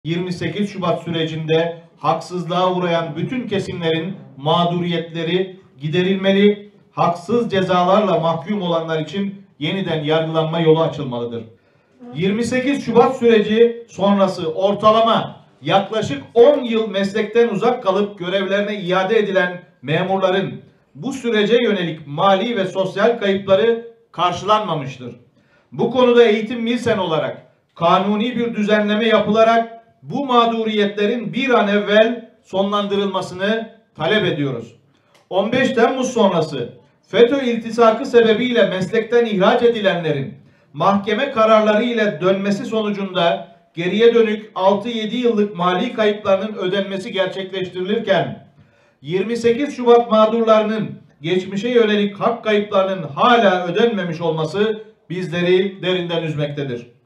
28 Şubat sürecinde haksızlığa uğrayan bütün kesimlerin mağduriyetleri giderilmeli, haksız cezalarla mahkum olanlar için yeniden yargılanma yolu açılmalıdır. 28 Şubat süreci sonrası ortalama yaklaşık 10 yıl meslekten uzak kalıp görevlerine iade edilen memurların bu sürece yönelik mali ve sosyal kayıpları karşılanmamıştır. Bu konuda Eğitim Milsen olarak kanuni bir düzenleme yapılarak bu mağduriyetlerin bir an evvel sonlandırılmasını talep ediyoruz. 15 Temmuz sonrası FETÖ iltisakı sebebiyle meslekten ihraç edilenlerin mahkeme kararları ile dönmesi sonucunda geriye dönük 6-7 yıllık mali kayıplarının ödenmesi gerçekleştirilirken 28 Şubat mağdurlarının geçmişe yönelik hak kayıplarının hala ödenmemiş olması bizleri derinden üzmektedir.